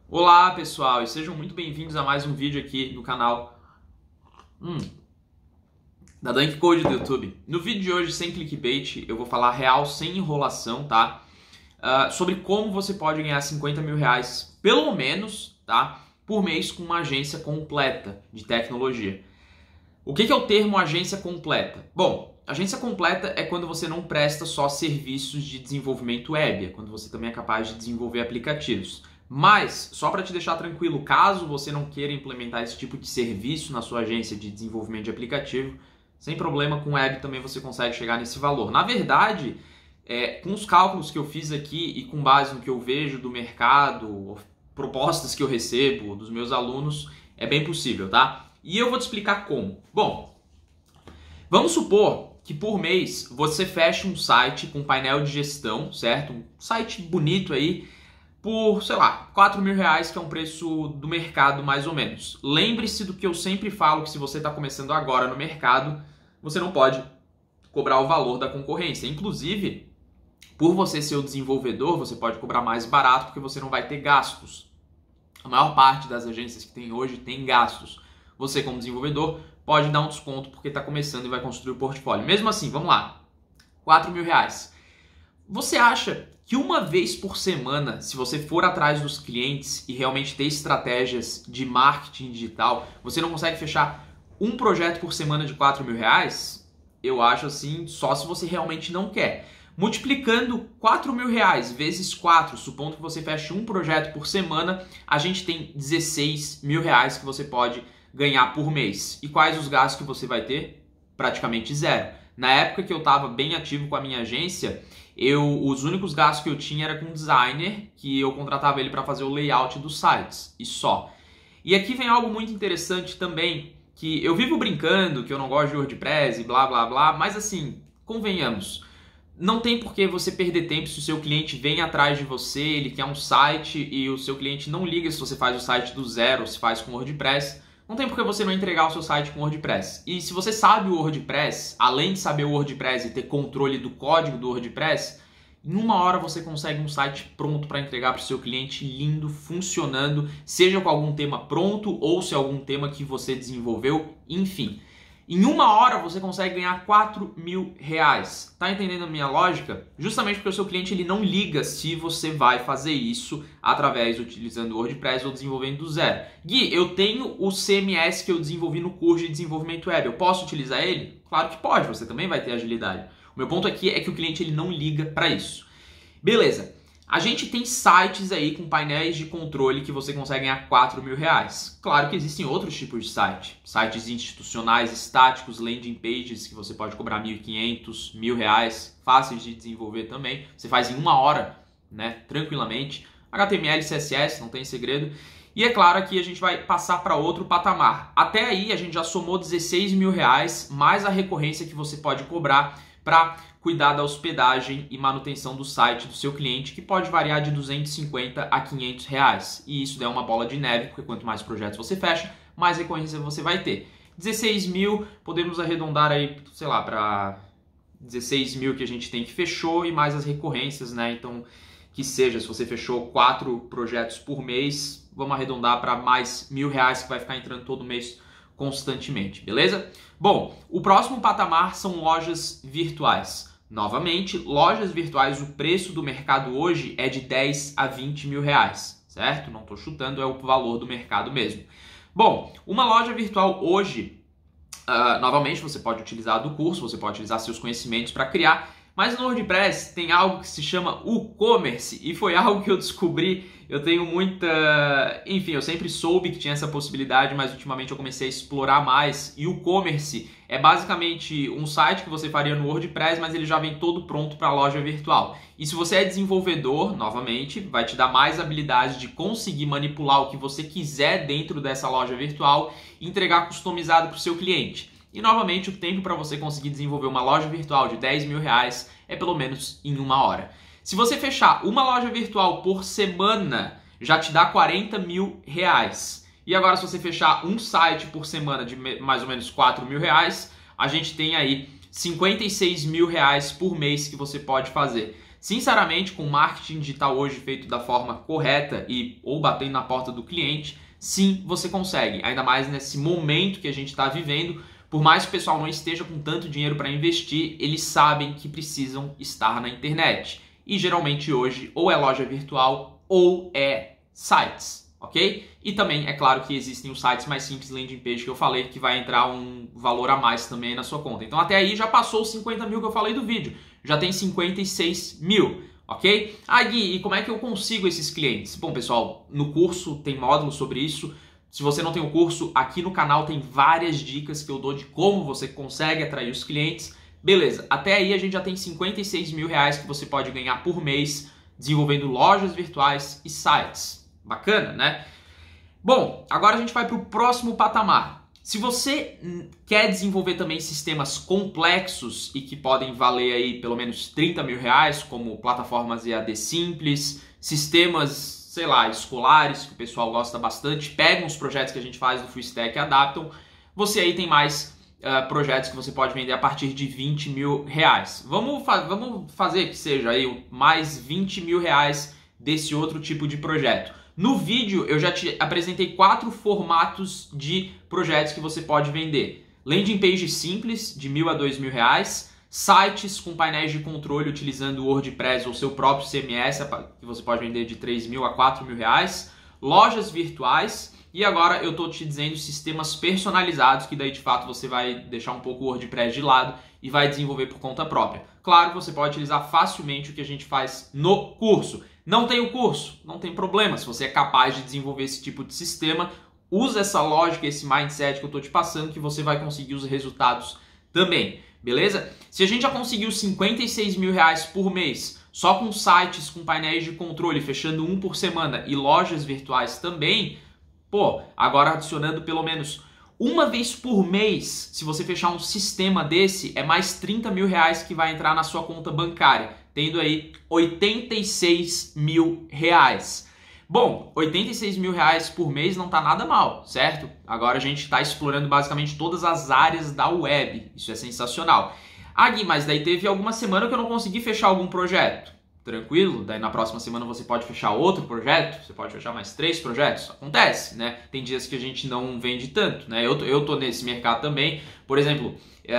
Olá pessoal, e sejam muito bem-vindos a mais um vídeo aqui no canal da Dunk Code do YouTube. No vídeo de hoje, sem clickbait, eu vou falar real, sem enrolação, tá? Sobre como você pode ganhar 50 mil reais, pelo menos, tá? Por mês com uma agência completa de tecnologia. O que é o termo agência completa? Bom, agência completa é quando você não presta só serviços de desenvolvimento web, é quando você também é capaz de desenvolver aplicativos. Mas, só para te deixar tranquilo, caso você não queira implementar esse tipo de serviço na sua agência de desenvolvimento de aplicativo, sem problema, com web também você consegue chegar nesse valor. Na verdade, com os cálculos que eu fiz aqui e com base no que eu vejo do mercado, propostas que eu recebo dos meus alunos, é bem possível, tá? E eu vou te explicar como. Bom, vamos supor que por mês você feche um site com painel de gestão, certo? Um site bonito aí, por, sei lá, 4 mil reais, que é um preço do mercado mais ou menos. Lembre-se do que eu sempre falo, que se você está começando agora no mercado, você não pode cobrar o valor da concorrência. Inclusive, por você ser o desenvolvedor, você pode cobrar mais barato porque você não vai ter gastos. A maior parte das agências que tem hoje tem gastos. Você, como desenvolvedor, pode dar um desconto porque está começando e vai construir o portfólio. Mesmo assim, vamos lá, 4 mil reais. Você acha que uma vez por semana, se você for atrás dos clientes e realmente ter estratégias de marketing digital, você não consegue fechar um projeto por semana de 4 mil reais? Eu acho assim, só se você realmente não quer. Multiplicando 4 mil reais vezes 4, supondo que você feche um projeto por semana, a gente tem 16 mil reais que você pode ganhar por mês. E quais os gastos que você vai ter? Praticamente zero. Na época que eu estava bem ativo com a minha agência, os únicos gastos que eu tinha era com designer, que eu contratava ele para fazer o layout dos sites, e só. E aqui vem algo muito interessante também, que eu vivo brincando, que eu não gosto de WordPress e blá blá blá, mas assim, convenhamos, não tem por que você perder tempo se o seu cliente vem atrás de você, ele quer um site e o seu cliente não liga se você faz o site do zero ou se faz com WordPress. Não tem por que você não entregar o seu site com WordPress. E se você sabe o WordPress, além de saber o WordPress e ter controle do código do WordPress, em uma hora você consegue um site pronto para entregar para o seu cliente, lindo, funcionando, seja com algum tema pronto ou se é algum tema que você desenvolveu, enfim. Em uma hora você consegue ganhar 4 mil reais. Tá entendendo a minha lógica? Justamente porque o seu cliente ele não liga se você vai fazer isso utilizando o WordPress ou desenvolvendo do zero. Gui, eu tenho o CMS que eu desenvolvi no curso de desenvolvimento web. Eu posso utilizar ele? Claro que pode, você também vai ter agilidade. O meu ponto aqui é que o cliente ele não liga para isso. Beleza. A gente tem sites aí com painéis de controle que você consegue ganhar 4 mil reais. Claro que existem outros tipos de site. Sites institucionais, estáticos, landing pages que você pode cobrar 1.500, R$ 1.000, fáceis de desenvolver também. Você faz em uma hora, né, tranquilamente. HTML, CSS, não tem segredo. E é claro que a gente vai passar para outro patamar. Até aí a gente já somou 16 mil reais, mais a recorrência que você pode cobrar para cuidar da hospedagem e manutenção do site do seu cliente, que pode variar de 250 a 500 reais. E isso é uma bola de neve, porque quanto mais projetos você fecha, mais recorrência você vai ter. 16 mil, podemos arredondar aí, sei lá, para 16 mil que a gente tem que fechou e mais as recorrências, né? Então, que seja, se você fechou 4 projetos por mês, vamos arredondar para mais R$ 1.000 que vai ficar entrando todo mês constantemente, beleza? Bom, o próximo patamar são lojas virtuais. Novamente, lojas virtuais, o preço do mercado hoje é de 10 a 20 mil reais, certo? Não estou chutando, é o valor do mercado mesmo. Bom, uma loja virtual hoje, novamente, você pode utilizar do curso, você pode utilizar seus conhecimentos para criar, mas no WordPress tem algo que se chama e-commerce e foi algo que eu descobri. Eu tenho muita... Enfim, eu sempre soube que tinha essa possibilidade, mas ultimamente eu comecei a explorar mais. E o e-commerce é basicamente um site que você faria no WordPress, mas ele já vem todo pronto para a loja virtual. E se você é desenvolvedor, novamente, vai te dar mais habilidade de conseguir manipular o que você quiser dentro dessa loja virtual e entregar customizado para o seu cliente. E novamente, o tempo para você conseguir desenvolver uma loja virtual de 10 mil reais é pelo menos em uma hora. Se você fechar uma loja virtual por semana, já te dá 40 mil reais. E agora, se você fechar um site por semana de mais ou menos 4 mil reais, a gente tem aí 56 mil reais por mês que você pode fazer. Sinceramente, com o marketing digital hoje feito da forma correta ou batendo na porta do cliente, sim, você consegue. Ainda mais nesse momento que a gente está vivendo. Por mais que o pessoal não esteja com tanto dinheiro para investir, eles sabem que precisam estar na internet. E geralmente hoje ou é loja virtual ou é sites, ok? E também é claro que existem os sites mais simples, landing page, que eu falei, que vai entrar um valor a mais também na sua conta. Então até aí já passou os 50 mil que eu falei do vídeo, já tem 56 mil, ok? Gui, e como é que eu consigo esses clientes? Bom, pessoal, no curso tem módulo sobre isso. Se você não tem o curso, aqui no canal tem várias dicas que eu dou de como você consegue atrair os clientes. Beleza, até aí a gente já tem 56 mil reais que você pode ganhar por mês desenvolvendo lojas virtuais e sites. Bacana, né? Bom, agora a gente vai para o próximo patamar. Se você quer desenvolver também sistemas complexos e que podem valer aí pelo menos 30 mil reais, como plataformas EAD simples, sistemas, sei lá, escolares, que o pessoal gosta bastante, pegam os projetos que a gente faz do Full Stack e adaptam, você aí tem mais projetos que você pode vender a partir de 20 mil reais. Vamos fazer que seja aí mais 20 mil reais desse outro tipo de projeto. No vídeo eu já te apresentei 4 formatos de projetos que você pode vender. Landing page simples, de 1.000 a 2.000 reais. Sites com painéis de controle utilizando o WordPress ou seu próprio CMS, que você pode vender de 3.000 a 4.000 reais. Lojas virtuais. E agora eu estou te dizendo sistemas personalizados, que daí de fato você vai deixar um pouco o WordPress de lado e vai desenvolver por conta própria. Claro, você pode utilizar facilmente o que a gente faz no curso. Não tem o curso? Não tem problema. Se você é capaz de desenvolver esse tipo de sistema, usa essa lógica, esse mindset que eu estou te passando, que você vai conseguir os resultados também. Beleza? Se a gente já conseguiu 56 mil reais por mês, só com sites com painéis de controle, fechando um por semana e lojas virtuais também, pô, agora adicionando pelo menos uma vez por mês, se você fechar um sistema desse, é mais 30 mil reais que vai entrar na sua conta bancária, tendo aí 86 mil reais. Bom, 86 mil reais por mês não tá nada mal, certo? Agora a gente está explorando basicamente todas as áreas da web, isso é sensacional. Gui, mas daí teve alguma semana que eu não consegui fechar algum projeto. Tranquilo, daí na próxima semana você pode fechar outro projeto, você pode fechar mais 3 projetos, acontece, né? Tem dias que a gente não vende tanto, né? Eu tô nesse mercado também, por exemplo,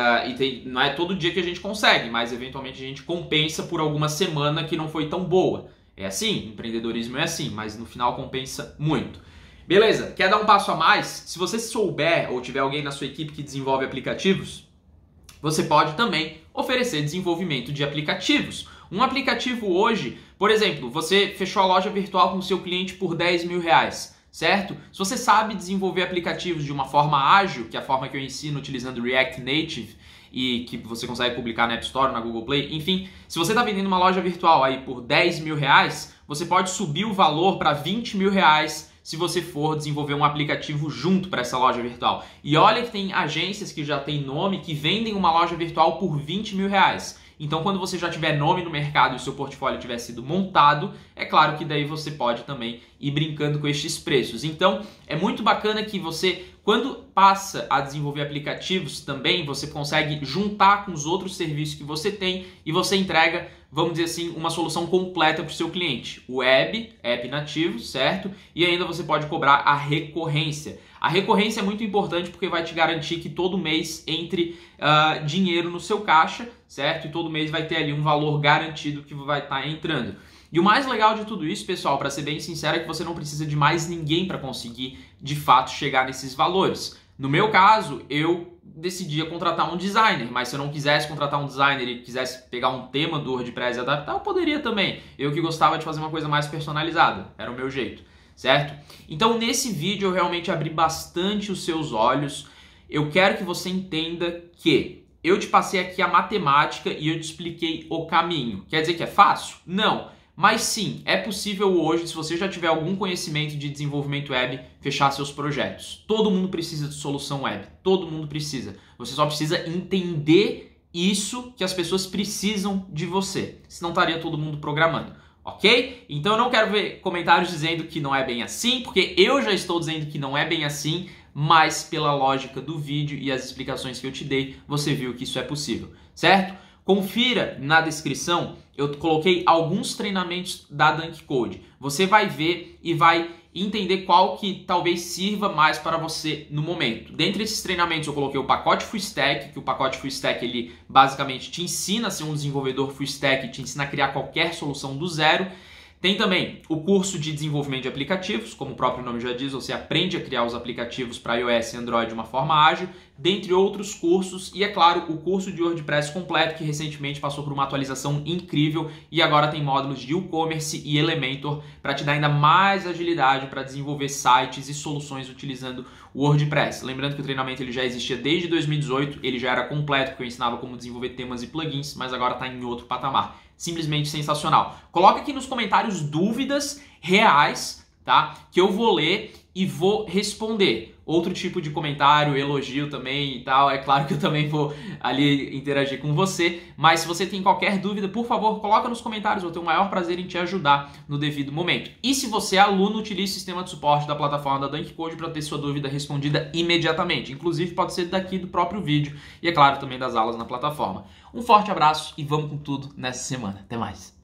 não é todo dia que a gente consegue, mas eventualmente a gente compensa por alguma semana que não foi tão boa. É assim, empreendedorismo é assim, mas no final compensa muito. Beleza, quer dar um passo a mais? Se você souber ou tiver alguém na sua equipe que desenvolve aplicativos, você pode também oferecer desenvolvimento de aplicativos. Um aplicativo hoje, por exemplo, você fechou a loja virtual com o seu cliente por 10 mil reais, certo? Se você sabe desenvolver aplicativos de uma forma ágil, que é a forma que eu ensino utilizando React Native e que você consegue publicar na App Store, na Google Play, enfim, se você está vendendo uma loja virtual aí por 10 mil reais, você pode subir o valor para 20 mil reais se você for desenvolver um aplicativo junto para essa loja virtual. E olha que tem agências que já tem nome que vendem uma loja virtual por 20 mil reais. Então, quando você já tiver nome no mercado e o seu portfólio tiver sido montado, é claro que daí você pode também ir brincando com estes preços. Então, é muito bacana que você, quando passa a desenvolver aplicativos também, você consegue juntar com os outros serviços que você tem e você entrega, vamos dizer assim, uma solução completa para o seu cliente. Web, app nativo, certo? E ainda você pode cobrar a recorrência. A recorrência é muito importante porque vai te garantir que todo mês entre dinheiro no seu caixa, certo? E todo mês vai ter ali um valor garantido que vai estar entrando. E o mais legal de tudo isso, pessoal, para ser bem sincero, é que você não precisa de mais ninguém para conseguir, de fato, chegar nesses valores. No meu caso, eu decidia contratar um designer, mas se eu não quisesse contratar um designer e quisesse pegar um tema do WordPress e adaptar, eu poderia também. Eu que gostava de fazer uma coisa mais personalizada, era o meu jeito, certo? Então, nesse vídeo eu realmente abri bastante os seus olhos. Eu quero que você entenda que eu te passei aqui a matemática e eu te expliquei o caminho. Quer dizer que é fácil? Não. Mas sim, é possível hoje, se você já tiver algum conhecimento de desenvolvimento web, fechar seus projetos. Todo mundo precisa de solução web, todo mundo precisa. Você só precisa entender isso que as pessoas precisam de você, senão estaria todo mundo programando, ok? Então eu não quero ver comentários dizendo que não é bem assim, porque eu já estou dizendo que não é bem assim, mas pela lógica do vídeo e as explicações que eu te dei, você viu que isso é possível, certo? Confira na descrição, eu coloquei alguns treinamentos da Dunk Code. Você vai ver e vai entender qual que talvez sirva mais para você no momento. Dentre esses treinamentos eu coloquei o pacote Full Stack, que o pacote Full Stack ele basicamente te ensina a ser um desenvolvedor Full Stack, te ensina a criar qualquer solução do zero. Tem também o curso de desenvolvimento de aplicativos, como o próprio nome já diz, você aprende a criar os aplicativos para iOS e Android de uma forma ágil, dentre outros cursos, e é claro, o curso de WordPress completo, que recentemente passou por uma atualização incrível e agora tem módulos de WooCommerce e Elementor para te dar ainda mais agilidade para desenvolver sites e soluções utilizando o WordPress. Lembrando que o treinamento ele já existia desde 2018, ele já era completo, porque eu ensinava como desenvolver temas e plugins, mas agora está em outro patamar. Simplesmente sensacional. Coloca aqui nos comentários dúvidas reais, tá? Que eu vou ler e vou responder. Outro tipo de comentário, elogio também e tal. É claro que eu também vou ali interagir com você. Mas se você tem qualquer dúvida, por favor, coloca nos comentários. Eu vou ter o maior prazer em te ajudar no devido momento. E se você é aluno, utilize o sistema de suporte da plataforma da Dunk Code para ter sua dúvida respondida imediatamente. Inclusive, pode ser daqui do próprio vídeo. E, é claro, também das aulas na plataforma. Um forte abraço e vamos com tudo nessa semana. Até mais!